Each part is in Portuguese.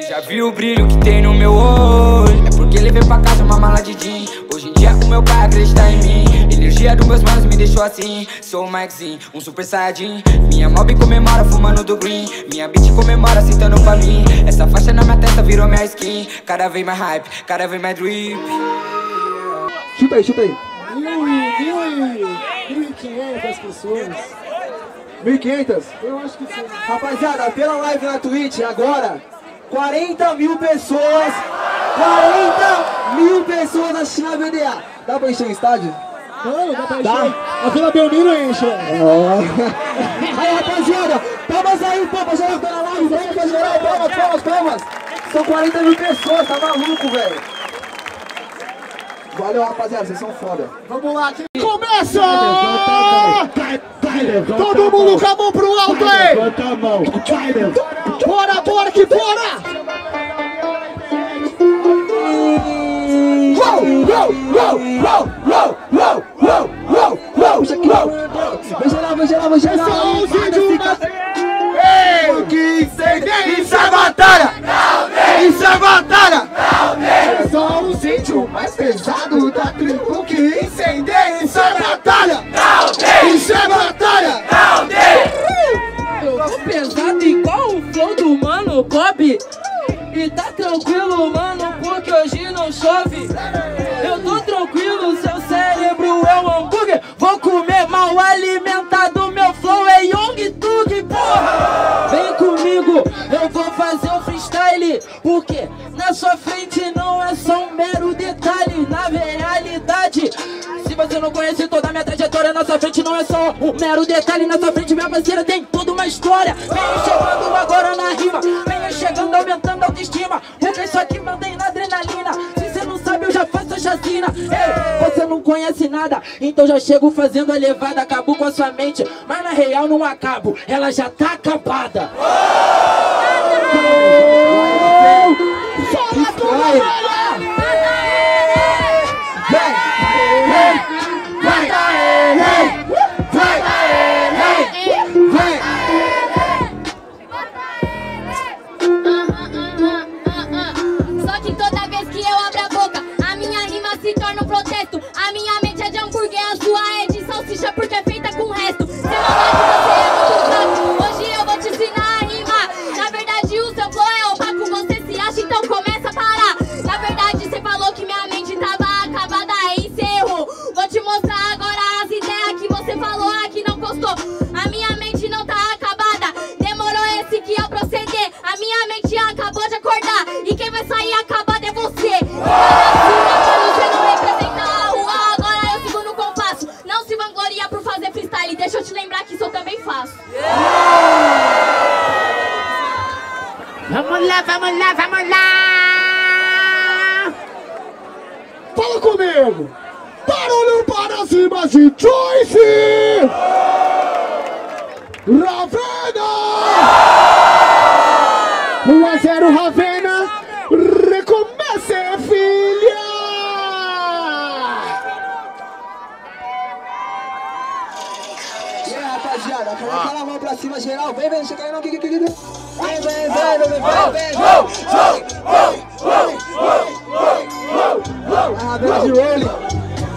Já viu o brilho que tem no meu olho? É porque levei pra casa uma mala de jean. Hoje em dia o meu pai acredita em mim. Energia dos meus manos me deixou assim. Sou o Maxine, um super saiyajin. Minha mob comemora fumando do green. Minha beat comemora sentando pra mim. Essa faixa na minha testa virou minha skin. Cada vez mais hype, cada vez mais drip. Chuta aí, chuta aí. 1.500 pessoas. 1.500? Eu acho que sim. Rapaziada, pela live na Twitch agora, 40 mil pessoas. 40 mil pessoas assistindo a VDA. Dá pra encher o estádio? Não, dá pra encher. A Vila Belmiro enche. Aí, rapaziada, palmas aí, pô, pra geral que tá na live, vamos pra geral, palmas, palmas, palmas. São 40 mil pessoas, tá maluco, velho. Valeu, rapaziada, vocês são foda. Vamos lá, quem começa! Todo mundo com a mão pro alto aí! Levanta a mão. Bora, bora, que bora! Vai gerar. Isso é batalha! Isso é batalha! É só um sítio mais pesado da tribo que incendeia. Isso é batalha! Isso é batalha! Eu tô pesado igual o flow do Mano Bob. E tá tranquilo, mano, porque hoje não chove. Eu tô tranquilo, seu cérebro é um hambúrguer. Vou comer mal alimentado, meu flow é Young Thug, porra. Vem comigo, eu vou fazer um freestyle. Porque na sua frente não é só um mero detalhe. Na realidade, se você não conhece toda a minha trajetória, na sua frente não é só um mero detalhe. Na sua frente, minha parceira, tem toda uma história. Venha chegando agora na rima, venha chegando aumentando a autoestima. Porque isso aqui mantém na adrenalina. Se você não sabe, eu já faço a chacina. Ei, você não conhece nada, então já chego fazendo a levada. Acabo com a sua mente, mas na real não acabo, ela já tá acabada. Fala tudo, velho! Só que toda vez que eu abro a boca, a minha rima se torna um protesto. A minha mente é de hambúrguer, a sua é de salsicha porque é feita com o resto. Sem maldade, você é muito fraco. Hoje eu vou te ensinar a rimar. Na verdade o seu flow é opaco, você se acha, então começa a parar. Na verdade você falou que minha mente tava acabada, aí você errou. Vou te mostrar agora as ideias que você falou aqui não gostou. A minha mente não tá acabada, demorou esse que é o proceder. A minha mente acabou de acordar e quem vai sair acabado é você. Você não representa a rua, agora eu sigo no compasso. Não se vangloria por fazer freestyle, deixa eu te lembrar que isso eu também faço. Vamos lá! Fala comigo! Barulho para cima de Joyce! Ravena! 1-0 Ravena! Recomece, filha! E aí, rapaziada, coloca a mão pra cima, geral. Vem, chega aí não, Vem. A Ravena de rolling.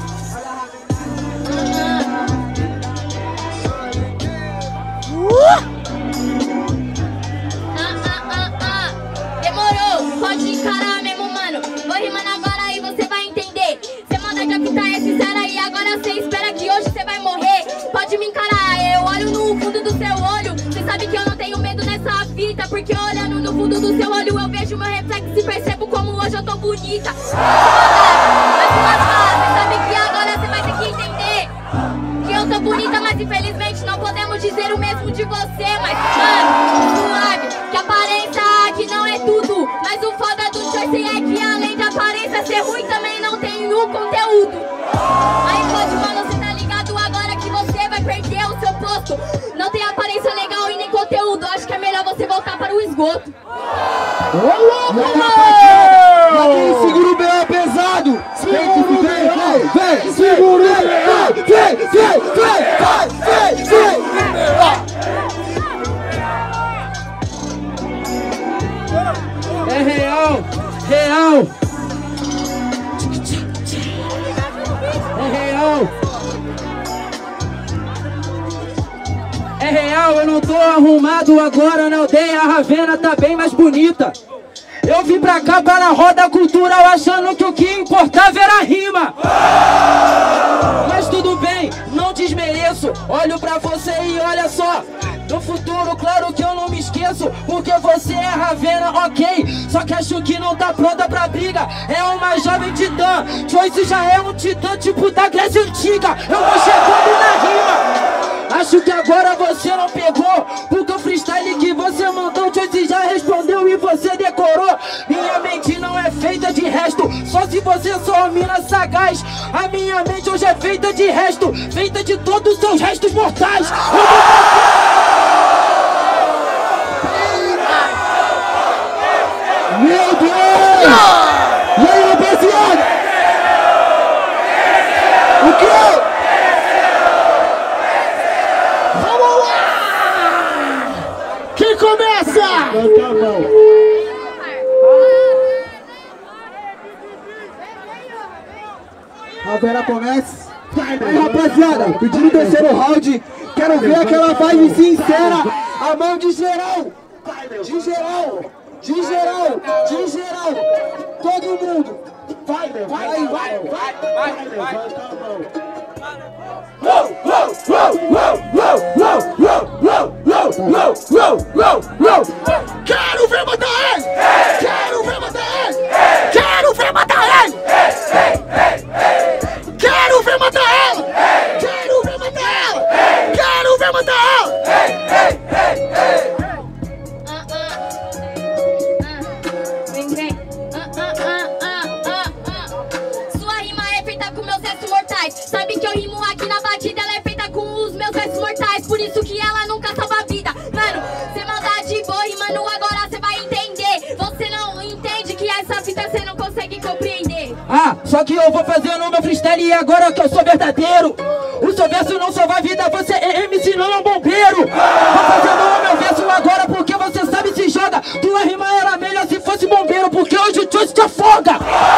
Demorou, pode encarar mesmo, mano. Vou rimando agora e você vai entender. Cê manda de apitar é sincera e agora cê espera que hoje cê vai morrer. Pode me encarar, eu olho no fundo do seu olho. Cê sabe que eu não tenho medo nessa fita, porque olhando no fundo do seu olho eu vejo meu reflexo e percebo como hoje eu tô bonita. Mas cê sabe que agora cê vai ter que entender que eu tô bonita, mas infelizmente não podemos dizer o mesmo de você. Mas mano, suave, que aparência aqui não é tudo. Mas o foda do Joyce é que além de aparência ser ruim, também não tem o conteúdo. Aí pode, mano, cê tá ligado agora que você vai perder o seu posto. Não tem aparência legal e nem conteúdo, acho que é melhor você voltar para o esgoto. Quem segura o B é pesado. Vem, segura o B. Vem. real, real. É real. É real, eu não tô arrumado agora na aldeia, a Ravena tá bem mais bonita. Eu vim pra cá para a roda cultural achando que o que importava era a rima. Mas tudo bem, não desmereço. Olho pra você e olha só. No futuro, claro que eu não me esqueço, porque você é Ravena, ok. Só que acho que não tá pronta pra briga. É uma jovem titã. Choice já é um titã tipo da Grécia Antiga. Eu vou chegando na rima. Acho que agora você não pegou, porque o freestyle que você mandou, Choice já respondeu e você decorou. Minha mente não é feita de resto, só se você sou uma mina sagaz. A minha mente hoje é feita de resto, feita de todos os seus restos mortais. Meu Deus! E aí, rapaziada? O quê? Vamos lá! Quem começa? Levanta a mão. Ravena começa. Aí, rapaziada, pedindo o terceiro round. Quero ver aquela vibe sincera. A mão de geral. De geral. De geral, de geral, todo mundo. Vai, vai, vai, vai, vai. Quero ver matar ele! Quero ver matar ele! Quero ver matar ele! Quero ver matar ela! Quero ver matar ela! Quero ver matar ela! Sua rima é feita com meus restos mortais. Sabe que eu rimo aqui na batida, ela é feita com os meus restos mortais. Por isso que ela nunca salva a vida. Mano, cê maldade boa, rimando agora cê vai entender. Você não entende que essa fita cê não consegue compreender. Ah, só que eu vou fazer no meu freestyle e agora que eu sou verdadeiro. O seu verso não salva a vida, você é MC, não é um bombeiro. Vou fazer no meu verso agora porque você sabe se joga. Tua rima era melhor se fosse bombeiro, porque hoje o Choice te afoga.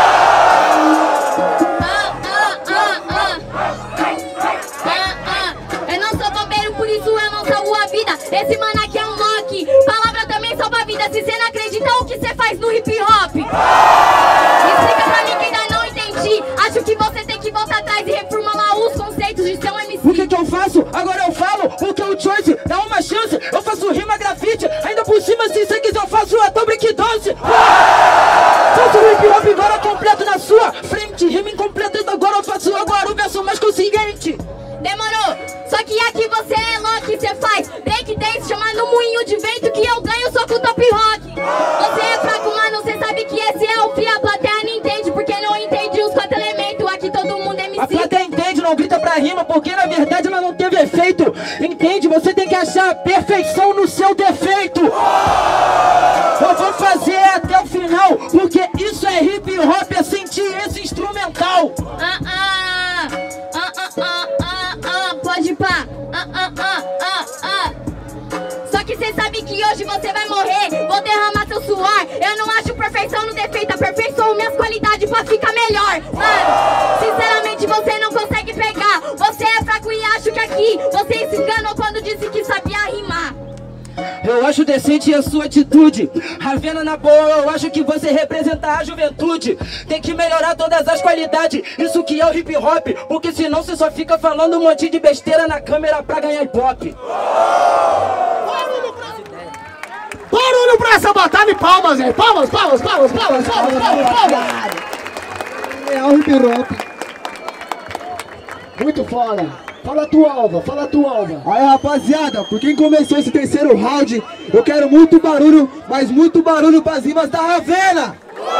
Eu não sou bombeiro, por isso eu não salvo a vida. Esse mano aqui é um Loki. Palavra também salva a vida. Se cê não acredita, o que cê faz no hip hop? Explica pra mim que ainda não entendi. Acho que você tem que voltar atrás e reformular os conceitos de ser um MC. O que eu faço? Agora eu falo, porque o Choice dá uma chance. Eu faço rima grafite, ainda por cima se você quiser eu faço até breakdance. Faço o hip hop agora completo na sua frente. Rima incompleta, então agora eu faço agora o verso mais consciente. Demorou, só que aqui você é Loki, cê faz break dance, chama no moinho de vento que eu ganho só com top rock. Você é fraco, mano, cê sabe que esse é o fio, a plateia não entende, porque não entende os 4 elementos, aqui todo mundo é MC. A plateia entende, não grita pra rima, porque na verdade ela não teve efeito. Entende? Você tem que achar a perfeição no seu defeito. Eu vou fazer até o final, porque isso é hip hop, é sentir esse instrumental. Pode pá. Só que cê sabe que hoje você vai morrer. Vou derramar seu suor. Eu não acho perfeição no defeito, aperfeiçoo minhas qualidades pra ficar melhor. Mano, sinceramente você não consegue pegar. Você é fraco e acho que aqui você se enganou quando disse que sabia rimar. Eu acho decente a sua atitude. Ravena na boa, eu acho que você representa a juventude. Tem que melhorar todas as qualidades. Isso que é o hip hop, porque senão você só fica falando um monte de besteira na câmera pra ganhar pop. Barulho pra essa batalha e palmas, hein? Palmas, palmas, palmas, palmas, palmas, palmas, palmas. É o hip hop. Muito foda. Fala tua alva, fala tua alva. Aí, rapaziada, por quem começou esse terceiro round, eu quero muito barulho, mas muito barulho pras rimas da Ravena.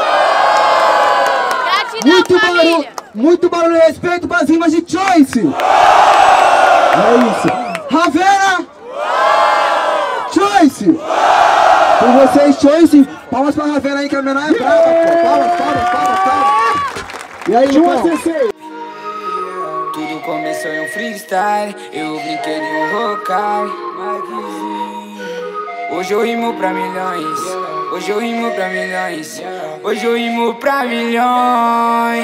Gratidão, muito barulho e respeito pras rimas de Choice. É isso. Ravena. Choice. Com vocês, Choice. Palmas pra Ravena aí, que a menor é brava, pô. Palmas, palmas, palmas, palmas. E aí, irmão? Tudo começou em um freestyle, eu brinquei de um rocar. Hoje eu rimo pra milhões. Hoje eu rimo pra milhões. Hoje eu rimo pra milhões.